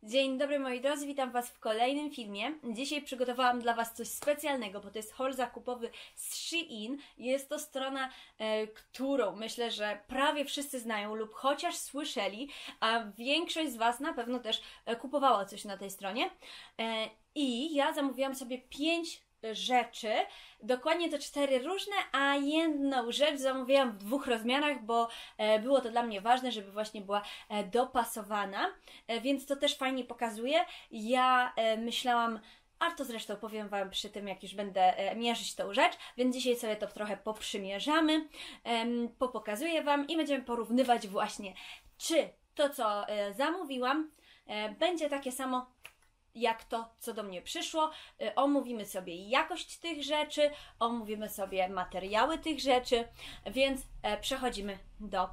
Dzień dobry moi drodzy, witam Was w kolejnym filmie. Dzisiaj przygotowałam dla Was coś specjalnego, bo to jest haul zakupowy z Shein. Jest to strona, którą myślę, że prawie wszyscy znają lub chociaż słyszeli, a większość z Was na pewno też kupowała coś na tej stronie. I ja zamówiłam sobie 5 rzeczy, dokładnie to 4 różne, a jedną rzecz zamówiłam w 2 rozmiarach, bo było to dla mnie ważne, żeby właśnie była dopasowana, więc to też fajnie pokazuje. Ja myślałam, a to zresztą powiem Wam przy tym, jak już będę mierzyć tą rzecz, więc dzisiaj sobie to trochę poprzymierzamy, popokazuję Wam i będziemy porównywać właśnie, czy to, co zamówiłam, będzie takie samo jak to, co do mnie przyszło. Omówimy sobie jakość tych rzeczy, omówimy sobie materiały tych rzeczy, więc przechodzimy do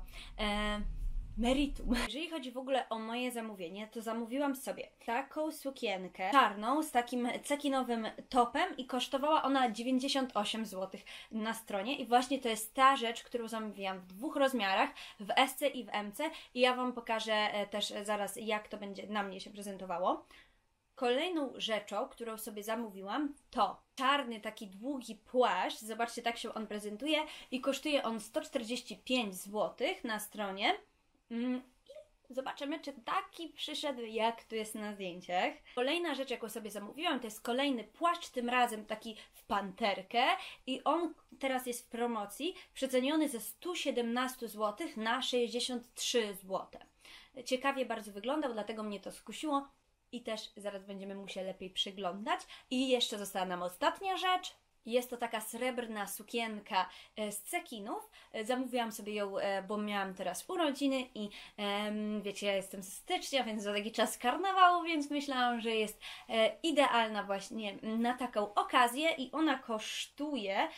meritum. Jeżeli chodzi w ogóle o moje zamówienie, to zamówiłam sobie taką sukienkę czarną z takim cekinowym topem i kosztowała ona 98 zł na stronie i właśnie to jest ta rzecz, którą zamówiłam w 2 rozmiarach, w SC i w MC i ja Wam pokażę też zaraz, jak to będzie na mnie się prezentowało. Kolejną rzeczą, którą sobie zamówiłam, to czarny taki długi płaszcz. Zobaczcie, tak się on prezentuje i kosztuje on 145 zł na stronie. I zobaczymy, czy taki przyszedł, jak tu jest na zdjęciach. Kolejna rzecz, jaką sobie zamówiłam, to jest kolejny płaszcz, tym razem taki w panterkę i on teraz jest w promocji, przeceniony ze 117 zł na 63 zł. Ciekawie bardzo wyglądał, dlatego mnie to skusiło. I też zaraz będziemy mu się lepiej przyglądać. I jeszcze została nam ostatnia rzecz. Jest to taka srebrna sukienka z cekinów. Zamówiłam sobie ją, bo miałam teraz urodziny i wiecie, ja jestem z stycznia, więc to taki czas karnawału, więc myślałam, że jest idealna właśnie na taką okazję i ona kosztuje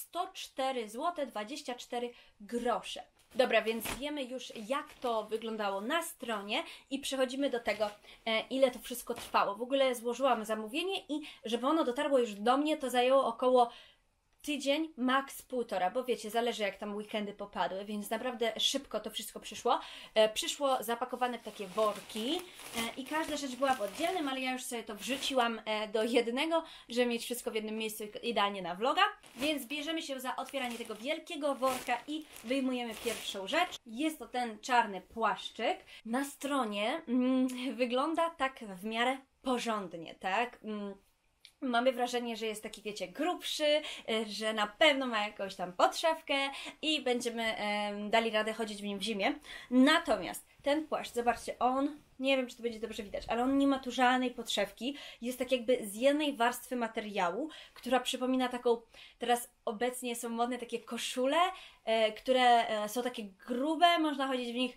104 zł 24 grosze. Dobra, więc wiemy już, jak to wyglądało na stronie i przechodzimy do tego, ile to wszystko trwało. W ogóle złożyłam zamówienie i żeby ono dotarło już do mnie, to zajęło około tydzień, max 1,5, bo wiecie, zależy jak tam weekendy popadły, więc naprawdę szybko to wszystko przyszło. Przyszło zapakowane w takie worki i każda rzecz była w oddzielnym, ale ja już sobie to wrzuciłam do jednego, żeby mieć wszystko w jednym miejscu idealnie na vloga. Więc bierzemy się za otwieranie tego wielkiego worka i wyjmujemy pierwszą rzecz. Jest to ten czarny płaszczyk. Na stronie wygląda tak w miarę porządnie, tak? Mamy wrażenie, że jest taki, wiecie, grubszy, że na pewno ma jakąś tam podszewkę i będziemy dali radę chodzić w nim w zimie. Natomiast ten płaszcz, zobaczcie, on, nie wiem, czy to będzie dobrze widać, ale on nie ma tu żadnej podszewki. Jest tak jakby z jednej warstwy materiału, która przypomina taką, teraz obecnie są modne takie koszule, które są takie grube, można chodzić w nich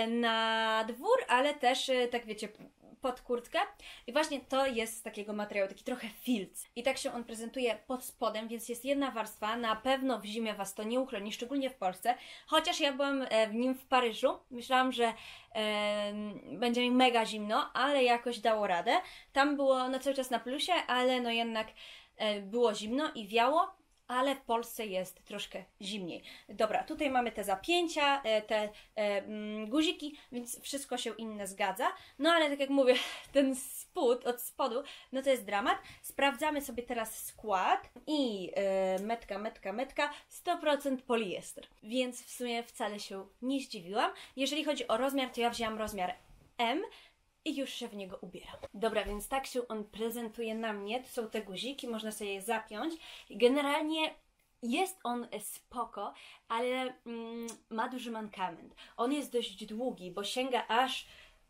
na dwór, ale też, tak wiecie, pod kurtkę i właśnie to jest z takiego materiału, taki trochę filc. I tak się on prezentuje pod spodem, więc jest jedna warstwa, na pewno w zimie Was to nie uchroni, szczególnie w Polsce, chociaż ja byłam w nim w Paryżu, myślałam, że będzie mi mega zimno, ale jakoś dało radę. Tam było no cały czas na plusie, ale no jednak było zimno i wiało, ale w Polsce jest troszkę zimniej. Dobra, tutaj mamy te zapięcia, te guziki, więc wszystko się inne zgadza. No ale tak jak mówię, ten spód od spodu, no to jest dramat. Sprawdzamy sobie teraz skład i metka, 100% poliester. Więc w sumie wcale się nie zdziwiłam. Jeżeli chodzi o rozmiar, to ja wzięłam rozmiar M. I już się w niego ubieram. Dobra, więc tak się on prezentuje na mnie. To są te guziki, można sobie je zapiąć. Generalnie jest on spoko, ale ma duży mankament. On jest dość długi, bo sięga aż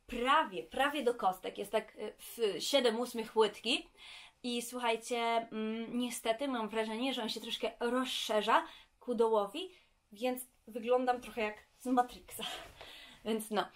prawie do kostek. Jest tak w 7/8 łydki. I słuchajcie, niestety mam wrażenie, że on się troszkę rozszerza ku dołowi, więc wyglądam trochę jak z Matrixa. Więc no,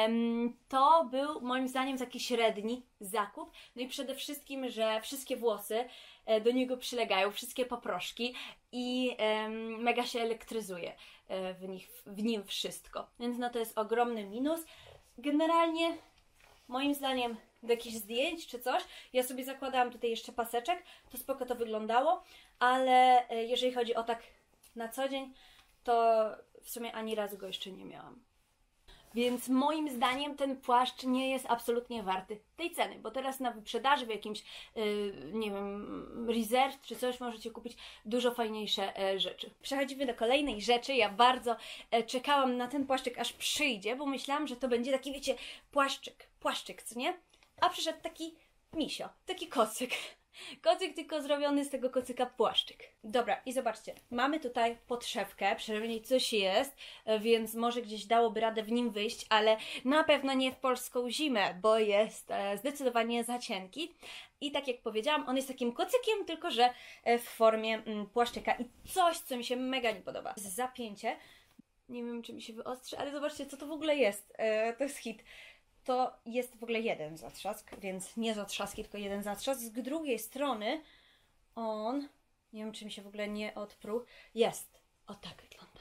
to był moim zdaniem taki średni zakup. No i przede wszystkim, że wszystkie włosy do niego przylegają, wszystkie paproszki i mega się elektryzuje w nim wszystko. Więc no to jest ogromny minus. Generalnie moim zdaniem do jakichś zdjęć czy coś, ja sobie zakładałam tutaj jeszcze paseczek, to spoko to wyglądało, ale jeżeli chodzi o tak na co dzień, to w sumie ani razu go jeszcze nie miałam. Więc moim zdaniem ten płaszcz nie jest absolutnie warty tej ceny, bo teraz na wyprzedaży w jakimś, nie wiem, Reserve czy coś możecie kupić dużo fajniejsze rzeczy. Przechodzimy do kolejnej rzeczy. Ja bardzo czekałam na ten płaszczyk, aż przyjdzie, bo myślałam, że to będzie taki, wiecie, płaszczyk, co nie? A przyszedł taki misio, taki kocyk. Kocyk, tylko zrobiony z tego kocyka płaszczyk. Dobra, i zobaczcie, mamy tutaj podszewkę, przynajmniej coś jest, więc może gdzieś dałoby radę w nim wyjść, ale na pewno nie w polską zimę, bo jest zdecydowanie za cienki. I tak jak powiedziałam, on jest takim kocykiem, tylko że w formie płaszczyka. I coś, co mi się mega nie podoba. Zapięcie. Nie wiem, czy mi się wyostrzy, ale zobaczcie, co to w ogóle jest. To jest hit. To jest w ogóle jeden zatrzask, więc nie zatrzaski, tylko jeden zatrzask. Z drugiej strony on, nie wiem, czy mi się w ogóle nie odpruł, jest. O tak wygląda.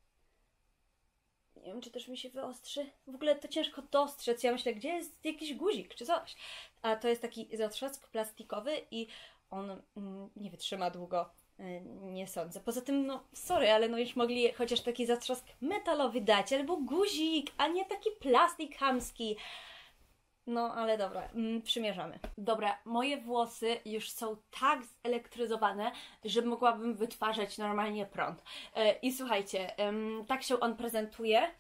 Nie wiem, czy też mi się wyostrzy. W ogóle to ciężko dostrzec. Ja myślę, gdzie jest jakiś guzik czy coś. A to jest taki zatrzask plastikowy i on nie wytrzyma długo. Nie sądzę. Poza tym, no sorry, ale no już mogli chociaż taki zatrzask metalowy dać, albo guzik, a nie taki plastik chamski. No, ale dobra, przymierzamy. Dobra, moje włosy już są tak zelektryzowane, że mogłabym wytwarzać normalnie prąd. I słuchajcie, tak się on prezentuje.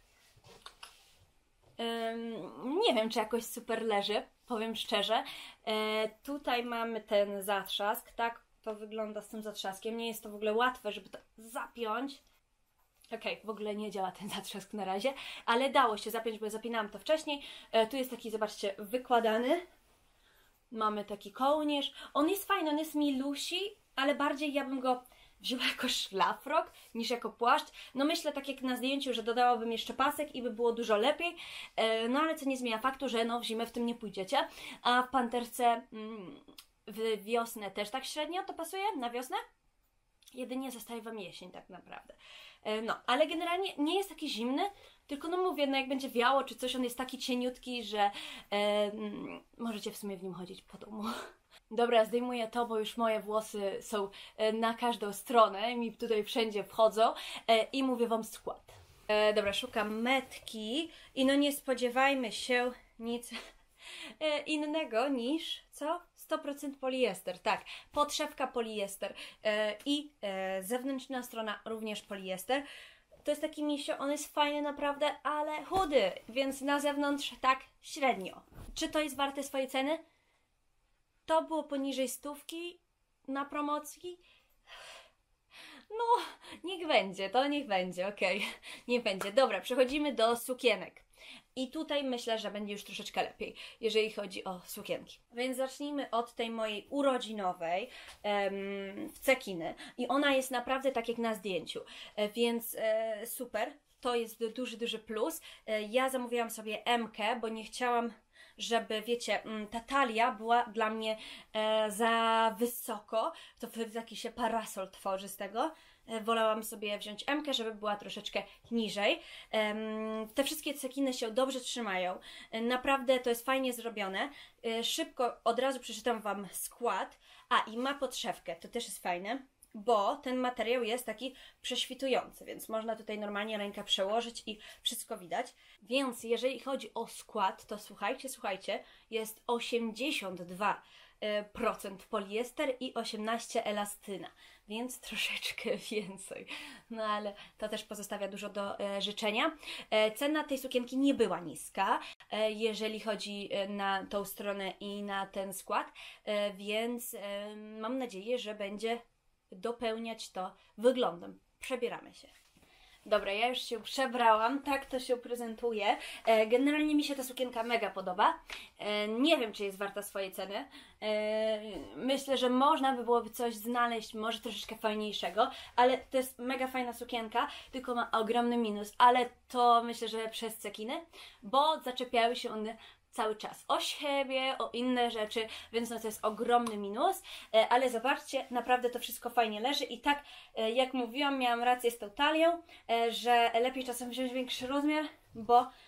Nie wiem, czy jakoś super leży, powiem szczerze. Tutaj mamy ten zatrzask, tak? To wygląda z tym zatrzaskiem. Nie jest to w ogóle łatwe, żeby to zapiąć. Okej, w ogóle nie działa ten zatrzask na razie, ale dało się zapiąć, bo zapinałam to wcześniej. Tu jest taki, zobaczcie, wykładany. Mamy taki kołnierz. On jest fajny, on jest milusi, ale bardziej ja bym go wzięła jako szlafrok niż jako płaszcz. No myślę, tak jak na zdjęciu, że dodałabym jeszcze pasek i by było dużo lepiej. No ale co nie zmienia faktu, że no w zimę w tym nie pójdziecie. A w panterce w wiosnę też tak średnio to pasuje? Na wiosnę? Jedynie zostaje Wam jesień tak naprawdę. No, ale generalnie nie jest taki zimny, tylko no mówię, no jak będzie wiało czy coś, on jest taki cieniutki, że możecie w sumie w nim chodzić po domu. Dobra, zdejmuję to, bo już moje włosy są na każdą stronę, mi tutaj wszędzie wchodzą i mówię Wam skład. Dobra, szukam metki i no nie spodziewajmy się nic innego niż, co? 100% poliester, tak, podszewka poliester i zewnętrzna strona również poliester. To jest taki misio, on jest fajny naprawdę, ale chudy, więc na zewnątrz tak średnio. Czy to jest warte swojej ceny? To było poniżej 100 na promocji. No, niech będzie, to niech będzie, okej, niech będzie. Dobra, przechodzimy do sukienek. I tutaj myślę, że będzie już troszeczkę lepiej, jeżeli chodzi o sukienki. Więc zacznijmy od tej mojej urodzinowej w cekiny. I ona jest naprawdę tak jak na zdjęciu, więc super. To jest duży plus. Ja zamówiłam sobie M-kę, bo nie chciałam, żeby, wiecie, ta talia była dla mnie za wysoko. To wtedy taki się parasol tworzy z tego. Wolałam sobie wziąć M-kę, żeby była troszeczkę niżej. Te wszystkie cekiny się dobrze trzymają. Naprawdę to jest fajnie zrobione. Szybko od razu przeczytam Wam skład. A, i ma podszewkę, to też jest fajne, bo ten materiał jest taki prześwitujący, więc można tutaj normalnie rękę przełożyć i wszystko widać. Więc jeżeli chodzi o skład, to słuchajcie, jest 82% poliester i 18% elastyna, więc troszeczkę więcej. No ale to też pozostawia dużo do życzenia. Cena tej sukienki nie była niska, jeżeli chodzi na tą stronę i na ten skład, więc mam nadzieję, że będzie dopełniać to wyglądem. Przebieramy się. Dobra, ja już się przebrałam, tak to się prezentuje. Generalnie mi się ta sukienka mega podoba. Nie wiem, czy jest warta swojej ceny. Myślę, że można by byłoby coś znaleźć, może troszeczkę fajniejszego, ale to jest mega fajna sukienka, tylko ma ogromny minus, ale to myślę, że przez cekiny, bo zaczepiały się one cały czas o siebie, o inne rzeczy, więc no to jest ogromny minus, ale zobaczcie, naprawdę to wszystko fajnie leży i tak jak mówiłam, miałam rację z tą talią, że lepiej czasem wziąć większy rozmiar, bo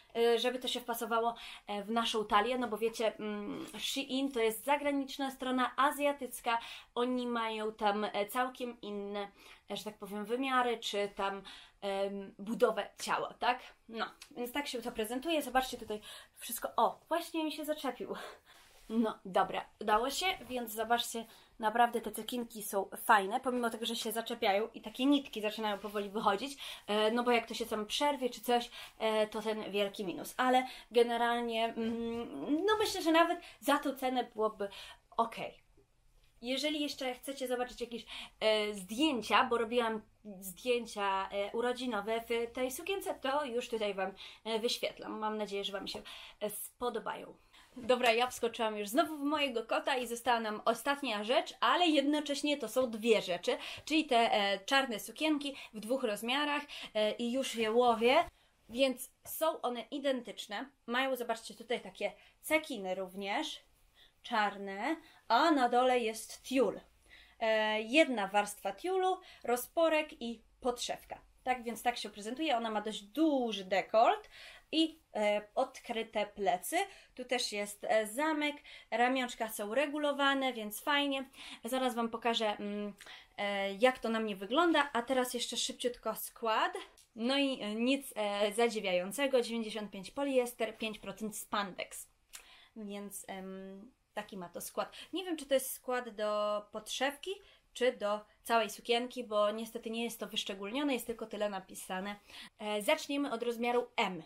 żeby to się wpasowało w naszą talię, no bo wiecie, Shein to jest zagraniczna strona azjatycka, oni mają tam całkiem inne, że tak powiem, wymiary, czy tam budowę ciała, tak? No, więc tak się to prezentuje. Zobaczcie tutaj wszystko. O, właśnie mi się zaczepił. No, dobra, udało się, więc zobaczcie, naprawdę te cekinki są fajne, pomimo tego, że się zaczepiają i takie nitki zaczynają powoli wychodzić, no bo jak to się tam przerwie czy coś, to ten wielki minus. Ale generalnie, no myślę, że nawet za tą cenę byłoby ok. Jeżeli jeszcze chcecie zobaczyć jakieś zdjęcia, bo robiłam zdjęcia urodzinowe w tej sukience, to już tutaj Wam wyświetlam. Mam nadzieję, że Wam się spodobają. Dobra, ja wskoczyłam już znowu w mojego kota i została nam ostatnia rzecz, ale jednocześnie to są dwie rzeczy, czyli te czarne sukienki w 2 rozmiarach i już je łowię, więc są one identyczne. Mają, zobaczcie, tutaj takie cekiny również, czarne, a na dole jest tiul. Jedna warstwa tiulu, rozporek i podszewka. Tak więc tak się prezentuje. Ona ma dość duży dekolt i odkryte plecy. Tu też jest zamek, ramionczka są regulowane, więc fajnie. Zaraz Wam pokażę, jak to na mnie wygląda, a teraz jeszcze szybciutko skład. No i nic zadziwiającego, 95 poliester, 5% spandex. Więc taki ma to skład. Nie wiem, czy to jest skład do podszewki, czy do całej sukienki, bo niestety nie jest to wyszczególnione, jest tylko tyle napisane. Zaczniemy od rozmiaru M.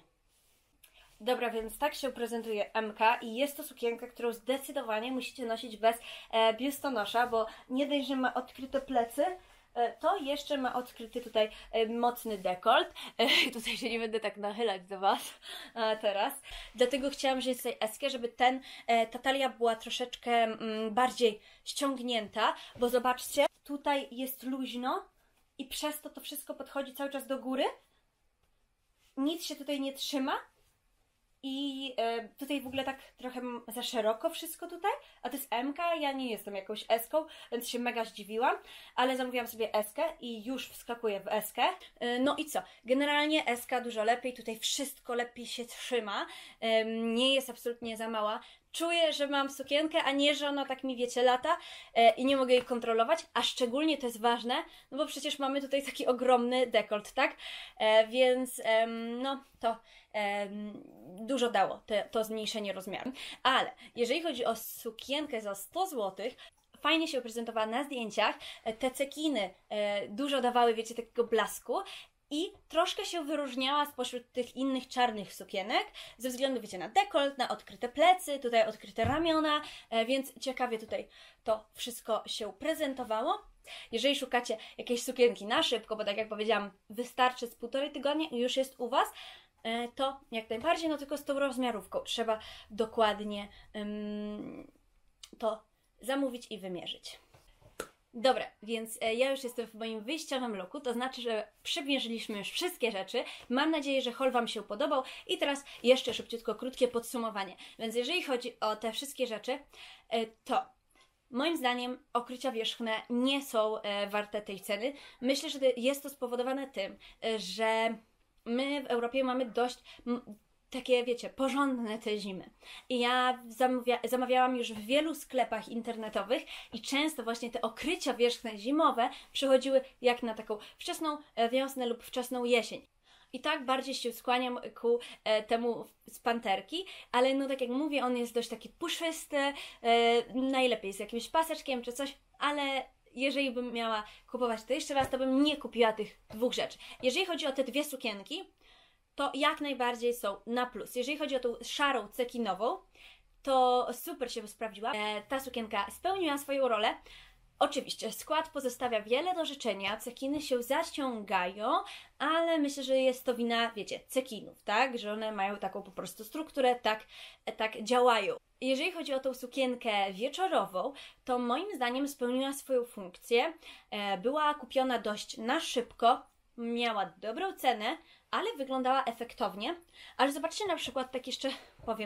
Dobra, więc tak się prezentuje MK i jest to sukienka, którą zdecydowanie musicie nosić bez biustonosza, bo nie dość, że ma odkryte plecy, to jeszcze ma odkryty tutaj mocny dekolt. Tutaj się nie będę tak nachylać do Was teraz. Dlatego chciałam wziąć tutaj eskę, żeby ta talia była troszeczkę bardziej ściągnięta, bo zobaczcie, tutaj jest luźno i przez to wszystko podchodzi cały czas do góry. Nic się tutaj nie trzyma. I tutaj w ogóle tak trochę za szeroko wszystko tutaj, a to jest MK, ja nie jestem jakąś eską, więc się mega zdziwiłam, ale zamówiłam sobie eskę i już wskakuję w eskę. No i co? Generalnie eska dużo lepiej, tutaj wszystko lepiej się trzyma, nie jest absolutnie za mała. Czuję, że mam sukienkę, a nie, że ona tak mi, wiecie, lata i nie mogę jej kontrolować, a szczególnie to jest ważne, no bo przecież mamy tutaj taki ogromny dekolt, tak? Więc no to dużo dało to zmniejszenie rozmiaru. Ale jeżeli chodzi o sukienkę za 100 zł, fajnie się prezentowała na zdjęciach, te cekiny dużo dawały, wiecie, takiego blasku, i troszkę się wyróżniała spośród tych innych czarnych sukienek, ze względu, wiecie, na dekolt, na odkryte plecy, tutaj odkryte ramiona, więc ciekawie tutaj to wszystko się prezentowało. Jeżeli szukacie jakiejś sukienki na szybko, bo tak jak powiedziałam, wystarczy z 1,5 tygodnia i już jest u Was, to jak najbardziej, no tylko z tą rozmiarówką trzeba dokładnie to zamówić i wymierzyć. Dobra, więc ja już jestem w moim wyjściowym looku, to znaczy, że przymierzyliśmy już wszystkie rzeczy. Mam nadzieję, że haul Wam się podobał i teraz jeszcze szybciutko krótkie podsumowanie. Więc jeżeli chodzi o te wszystkie rzeczy, to moim zdaniem okrycia wierzchne nie są warte tej ceny. Myślę, że jest to spowodowane tym, że my w Europie mamy dość takie, wiecie, porządne te zimy. I ja zamawiałam już w wielu sklepach internetowych i często właśnie te okrycia wierzchne zimowe przychodziły jak na taką wczesną wiosnę lub wczesną jesień. I tak bardziej się skłaniam ku temu z panterki, ale no tak jak mówię, on jest dość taki puszysty, najlepiej z jakimś paseczkiem czy coś, ale jeżeli bym miała kupować to jeszcze raz, to bym nie kupiła tych 2 rzeczy. Jeżeli chodzi o te 2 sukienki, to jak najbardziej są na plus. Jeżeli chodzi o tą szarą cekinową, to super się sprawdziła. Ta sukienka spełniła swoją rolę. Oczywiście skład pozostawia wiele do życzenia, cekiny się zaciągają, ale myślę, że jest to wina, wiecie, cekinów, tak? Że one mają taką po prostu strukturę, tak działają. Jeżeli chodzi o tą sukienkę wieczorową, to moim zdaniem spełniła swoją funkcję. Była kupiona dość na szybko, miała dobrą cenę, ale wyglądała efektownie. Ale zobaczcie na przykład, tak jeszcze powiem,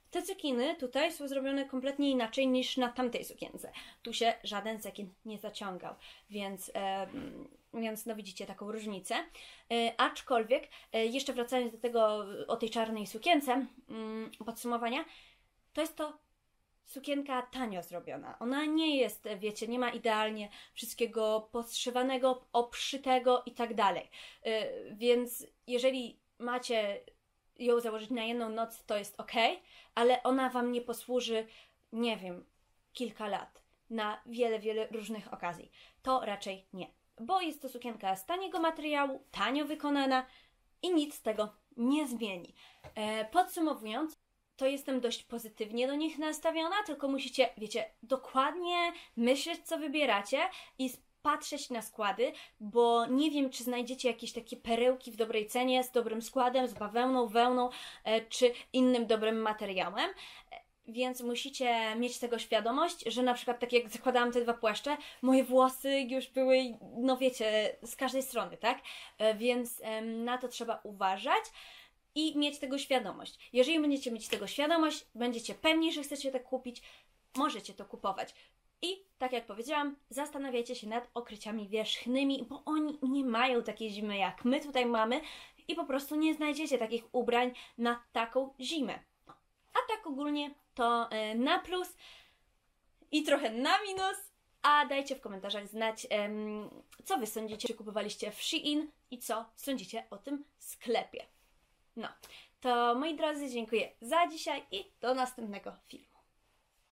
Te cekiny tutaj są zrobione kompletnie inaczej niż na tamtej sukience. Tu się żaden cekin nie zaciągał, więc no widzicie taką różnicę. Aczkolwiek, jeszcze wracając do tego, o tej czarnej sukience, podsumowania, to jest to sukienka tanio zrobiona. Ona nie jest, wiecie, nie ma idealnie wszystkiego podszywanego, obszytego i tak dalej. Więc jeżeli macie ją założyć na jedną noc, to jest ok, ale ona Wam nie posłuży, nie wiem, kilka lat na wiele, wiele różnych okazji. To raczej nie, bo jest to sukienka z taniego materiału, tanio wykonana i nic z tego nie zmieni. Podsumowując, to jestem dość pozytywnie do nich nastawiona, tylko musicie, wiecie, dokładnie myśleć, co wybieracie i patrzeć na składy, bo nie wiem, czy znajdziecie jakieś takie perełki w dobrej cenie, z dobrym składem, z bawełną, wełną, czy innym dobrym materiałem. Więc musicie mieć tego świadomość, że na przykład tak jak zakładałam te dwa płaszcze, moje włosy już były, no wiecie, z każdej strony, tak? Więc na to trzeba uważać i mieć tego świadomość. Jeżeli będziecie mieć tego świadomość, będziecie pewni, że chcecie tak kupić, możecie to kupować. I tak jak powiedziałam, zastanawiajcie się nad okryciami wierzchnymi, bo oni nie mają takiej zimy jak my tutaj mamy i po prostu nie znajdziecie takich ubrań na taką zimę. A tak ogólnie to na plus i trochę na minus, a dajcie w komentarzach znać, co Wy sądzicie, czy kupowaliście w Shein i co sądzicie o tym sklepie. No, to moi drodzy, dziękuję za dzisiaj i do następnego filmu.